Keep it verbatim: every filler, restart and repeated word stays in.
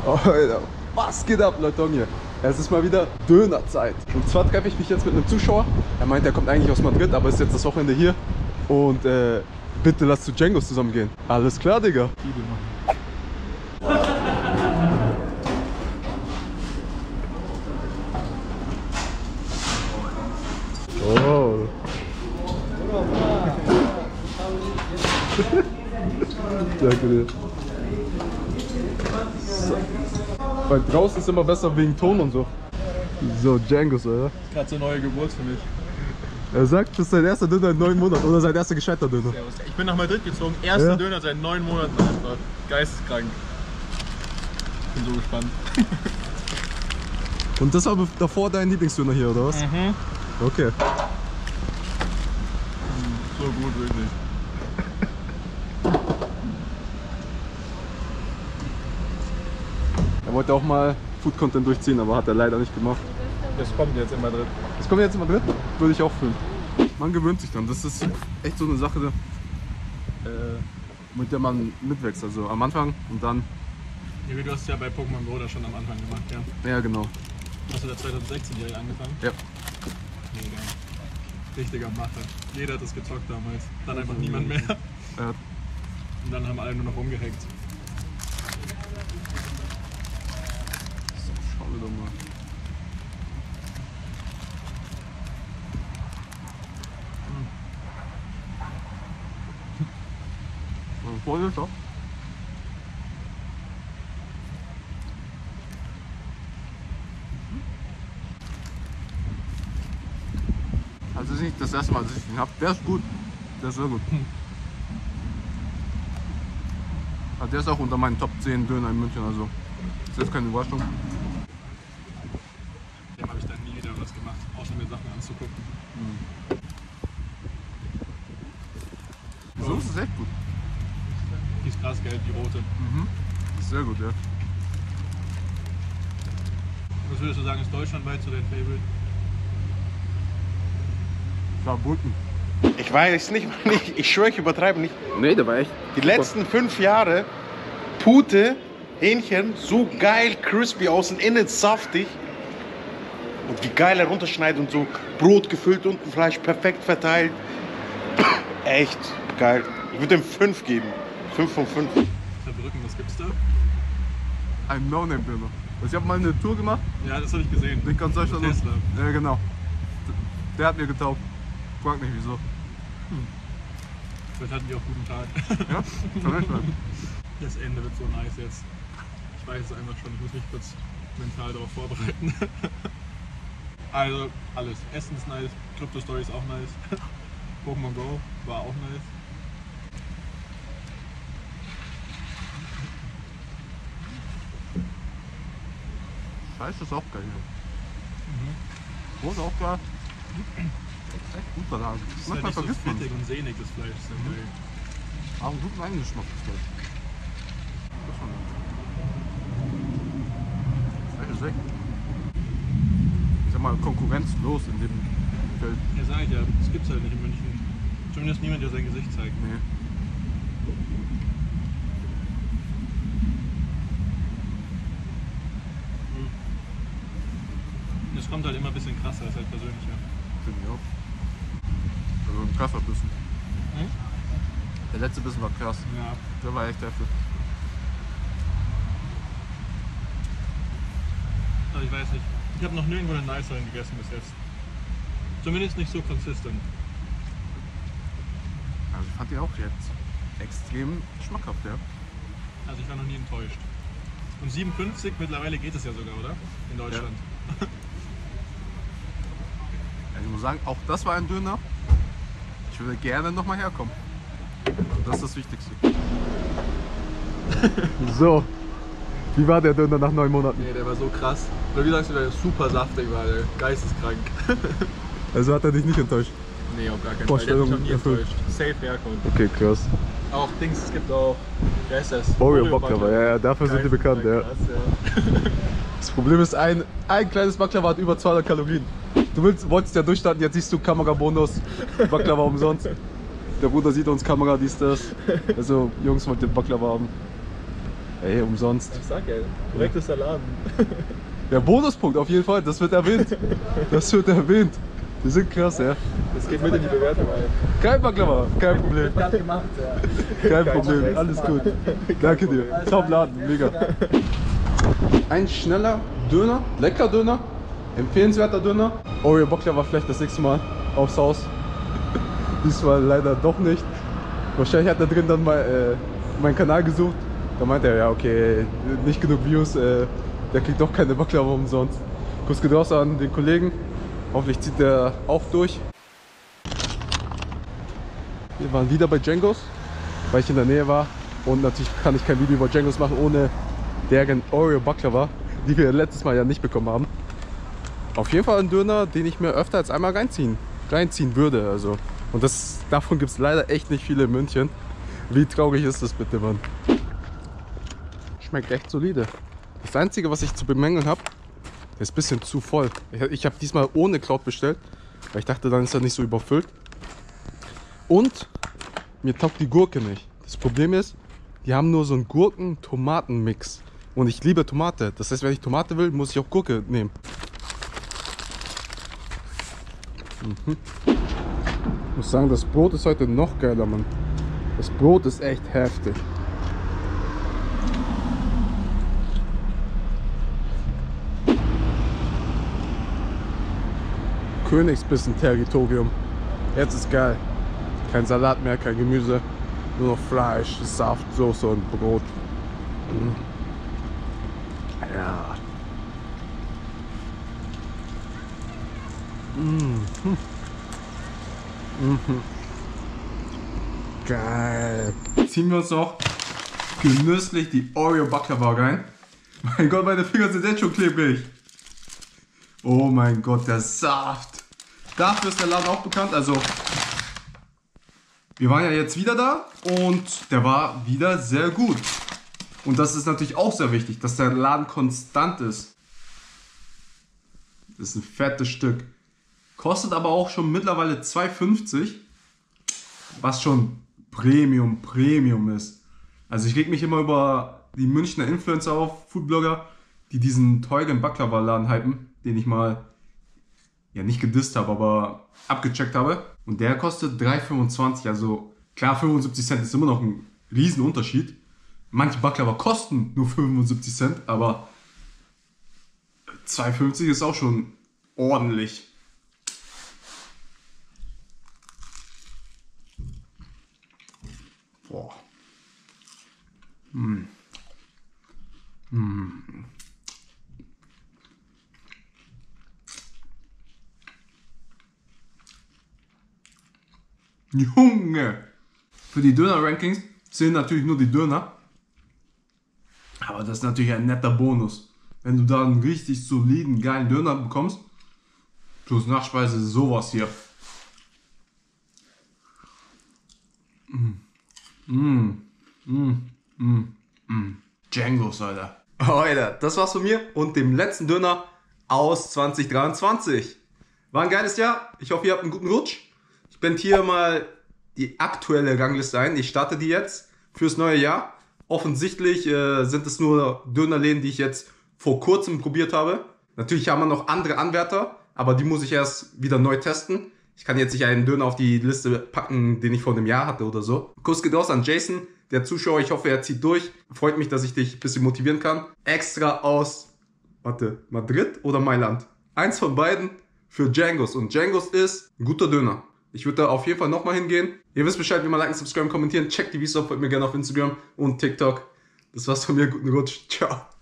Alter, was geht ab, Leute hier? Es ist mal wieder Dönerzeit. Und zwar treffe ich mich jetzt mit einem Zuschauer. Er meint, er kommt eigentlich aus Madrid, aber ist jetzt das Wochenende hier. Und äh, bitte lass zu Django's zusammen gehen. Alles klar, Digga. Oh. Danke dir. So. Weil draußen ist immer besser wegen Ton und so. So, Django's, oder? Gerade so eine neue Geburt für mich. Er sagt, das ist sein erster Döner in neun Monaten oder sein erster gescheiter Döner. Ich bin nach Madrid gezogen, erster ja. Döner seit neun Monaten einfach. Geisteskrank. Bin so gespannt. Und das war davor dein Lieblingsdöner hier, oder was? Mhm. Okay. So gut, wirklich. Er wollte auch mal Food-Content durchziehen, aber hat er leider nicht gemacht. Das kommt jetzt in Madrid. Das kommt jetzt in Madrid? Würde ich auch filmen. Man gewöhnt sich dann. Das ist echt so eine Sache, äh, mit der man mitwächst. Also am Anfang und dann... Ja, wie du hast ja bei Pokémon Go da schon am Anfang gemacht, ja? Ja, genau. Hast du da zwanzig sechzehn direkt angefangen? Ja. Mega. Richtiger Macher. Jeder hat das gezockt damals. Dann einfach niemand mehr. Ja. Und dann haben alle nur noch rumgehackt. So, schauen wir doch mal. Voll doch. Also das ist nicht das erste Mal, dass ich ihn habe. Der ist gut. Der ist sehr gut. Aber der ist auch unter meinen Top zehn Döner in München, also das ist jetzt keine Überraschung. Dem habe ich dann nie wieder was gemacht, außer mir Sachen anzugucken. Mhm. Die Soße ist echt gut. Die ist krass gelb, die rote. Mhm. Sehr gut, ja. Was würdest du sagen, ist deutschlandweit so dein Favorite? Saarbrücken. Ich weiß nicht, ich, ich schwöre, ich übertreibe nicht. Nee, der war echt. Die letzten fünf Jahre, Pute, Hähnchen, so geil, crispy außen, innen saftig. Und wie geil er runterschneidet und so Brot gefüllt, unten Fleisch perfekt verteilt. Echt geil. Ich würde ihm fünf geben. fünf von fünf. Saarbrücken, was gibt's da? Ein No-Name-Döner. Also ich habe mal eine Tour gemacht. Ja, das habe ich gesehen. Durch ganz Deutschland. Mit Tesla. Ja, genau. Der hat mir getaugt. Frag nicht wieso. Hm. Vielleicht hatten die auch guten Tag. Ja, vielleicht mal. Das Ende wird so nice jetzt. Ich weiß es einfach schon, ich muss mich kurz mental darauf vorbereiten. Also, alles. Essen ist nice, Crypto Story ist auch nice. Pokémon Go war auch nice. Scheiße ist auch geil hier. Mhm. Wo ist auch geil? Echt gut da. Das ist Manchmal halt nicht so vergisst man. fettig und sehnig, das Fleisch. Das ist ja geil. Aber einen guten Eigengeschmack ist das. Das ist schon nice. Fleisch ist weg. Ich sag mal, konkurrenzlos in dem Feld. Ja, sag ich ja, das gibt's halt nicht in München. Zumindest niemand, der sein Gesicht zeigt. Nee. Es kommt halt immer ein bisschen krasser, ist halt persönlicher. Finde ich auch. Also ein krasser Bissen. Hm? Der letzte Bissen war krass. Ja. Der war echt heftig. Also ich weiß nicht. Ich habe noch nirgendwo einen niceren gegessen bis jetzt. Zumindest nicht so consistent. Also ich fand die auch jetzt extrem schmackhaft, ja. Also ich war noch nie enttäuscht. Und siebenundfünfzig mittlerweile geht es ja sogar, oder? In Deutschland. Ja. Also ich muss sagen, auch das war ein Döner. Ich würde gerne nochmal herkommen. Das ist das Wichtigste. So, wie war der Döner nach neun Monaten? Nee, der war so krass. Oder wie sagst du, der super saftig war, der geisteskrank. Also hat er dich nicht enttäuscht? Nee, auf gar keinen Vorstellung Fall. Der hat mich noch nie erfüllt. enttäuscht. Safe herkommt. Okay, krass. Auch Dings, es gibt auch, wer ist das? Oreo Baklava, ja, ja, dafür sind die bekannt, ja. Krass, ja. Das Problem ist, ein, ein kleines Baklava hat über zweihundert Kalorien. Du willst, wolltest ja durchstarten, jetzt siehst du Kamerabonus, Baklava umsonst. Der Bruder sieht uns, Kamera, dies, das. Also, Jungs, wollt ihr Baklava haben? Ey, umsonst. Ich sag ja, korrektes Salat. Der Bonuspunkt auf jeden Fall, das wird erwähnt. Das wird erwähnt. Die sind krass, ja. Das geht mit in die Bewertung ein. Kein Baklava, kein Problem. Gerade gemacht, ja. Kein Problem, alles gut. Danke dir. Top Laden, mega. Ein schneller Döner, lecker Döner, empfehlenswerter Döner. Oreo Baklava vielleicht das nächste Mal aufs Haus. Diesmal leider doch nicht. Wahrscheinlich hat er drin dann mal äh, meinen Kanal gesucht. Da meinte er, ja okay, nicht genug Views, äh, der kriegt doch keine Baklava umsonst. Kuss geht raus an den Kollegen. Hoffentlich zieht der auch durch. Wir waren wieder bei Django's, weil ich in der Nähe war. Und natürlich kann ich kein Video über Django's machen ohne deren Oreo Baklava, die wir letztes Mal ja nicht bekommen haben. Auf jeden Fall ein Döner, den ich mir öfter als einmal reinziehen, reinziehen würde. Also. Und das, davon gibt es leider echt nicht viele in München. Wie traurig ist das bitte, Mann? Schmeckt echt solide. Das Einzige, was ich zu bemängeln habe, ist ein bisschen zu voll. Ich, ich habe diesmal ohne Cloud bestellt, weil ich dachte, dann ist er nicht so überfüllt. Und mir taugt die Gurke nicht. Das Problem ist, die haben nur so einen Gurken-Tomaten-Mix. Und ich liebe Tomate. Das heißt, wenn ich Tomate will, muss ich auch Gurke nehmen. Mhm. Ich muss sagen, das Brot ist heute noch geiler, Mann. Das Brot ist echt heftig. Königsbissen-Territorium. Jetzt ist geil. Kein Salat mehr, kein Gemüse. Nur noch Fleisch, Saft, Soße und Brot. Mhm. Ja. Mhm. Mhm. Geil. Ziehen wir uns noch genüsslich die Oreo Baklava rein. Mein Gott, meine Finger sind jetzt schon klebrig. Oh mein Gott, der Saft. Dafür ist der Laden auch bekannt. Also, wir waren ja jetzt wieder da und der war wieder sehr gut. Und das ist natürlich auch sehr wichtig, dass der Laden konstant ist. Das ist ein fettes Stück. Kostet aber auch schon mittlerweile zwei fünfzig. Was schon Premium, Premium ist. Also ich reg mich immer über die Münchner Influencer auf, Foodblogger, die diesen teuren Baklava-Laden hypen, den ich mal, ja nicht gedisst habe, aber abgecheckt habe. Und der kostet drei fünfundzwanzig, also klar fünfundsiebzig Cent ist immer noch ein Riesenunterschied. Manche Baklava kosten nur fünfundsiebzig Cent, aber zwei fünfzig ist auch schon ordentlich. Boah. Mm. Mm. Junge! Für die Döner-Rankings zählen natürlich nur die Döner. Aber das ist natürlich ein netter Bonus. Wenn du da einen richtig soliden, geilen Döner bekommst, plus Nachspeise sowas hier. Mm. Mm. Mm. Mm. Mm. Django's, Alter. Alter, das war's von mir und dem letzten Döner aus zwanzig dreiundzwanzig. War ein geiles Jahr. Ich hoffe, ihr habt einen guten Rutsch. Ich blende hier mal die aktuelle Rangliste ein. Ich starte die jetzt fürs neue Jahr. Offensichtlich äh, sind es nur Dönerläden, die ich jetzt vor kurzem probiert habe. Natürlich haben wir noch andere Anwärter, aber die muss ich erst wieder neu testen. Ich kann jetzt nicht einen Döner auf die Liste packen, den ich vor einem Jahr hatte oder so. Kuss geht raus an Jason, der Zuschauer. Ich hoffe, er zieht durch. Freut mich, dass ich dich ein bisschen motivieren kann. Extra aus, warte, Madrid oder Mailand? Eins von beiden für Django's. Und Django's ist ein guter Döner. Ich würde da auf jeden Fall nochmal hingehen. Ihr wisst Bescheid, wie man liken, subscriben, kommentieren. Checkt die Videos auf, folgt mir gerne auf Instagram und TikTok. Das war's von mir. Guten Rutsch. Ciao.